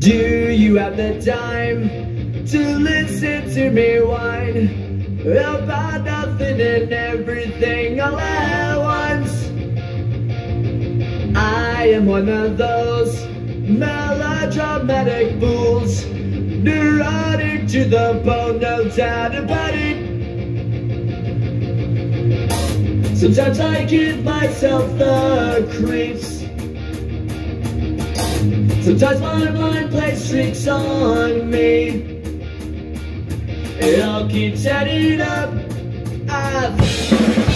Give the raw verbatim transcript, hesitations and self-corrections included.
Do you have the time to listen to me whine about nothing and everything all at once? I am one of those melodramatic fools, neurotic to the bone, no doubt about it. Sometimes I give myself the creeps. Sometimes my mind plays tricks on me. It all keeps adding up. I've